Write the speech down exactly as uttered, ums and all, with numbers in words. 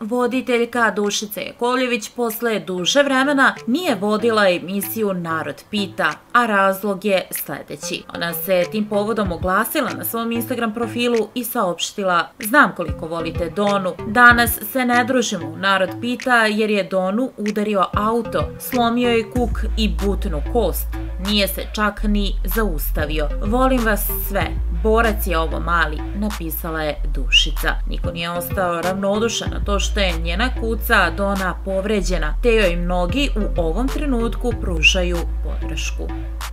voditeljka Dušica Jakovljević posle duže vremena nije vodila emisiju Narod pita, a razlog je sledeći. Ona se tim povodom oglasila na svom Instagram profilu i saopštila: znam koliko volite Donu, danas se ne družimo u Narod pita jer je Donu udario auto, slomio je kuk i butnu kost. Nije se čak ni zaustavio. Volim vas sve. Borac je ovo mali, napisala je Dušica. Niko nije ostao ravnodušan na to što je njena kuca Dona povređena, te joj mnogi u ovom trenutku pružaju podršku.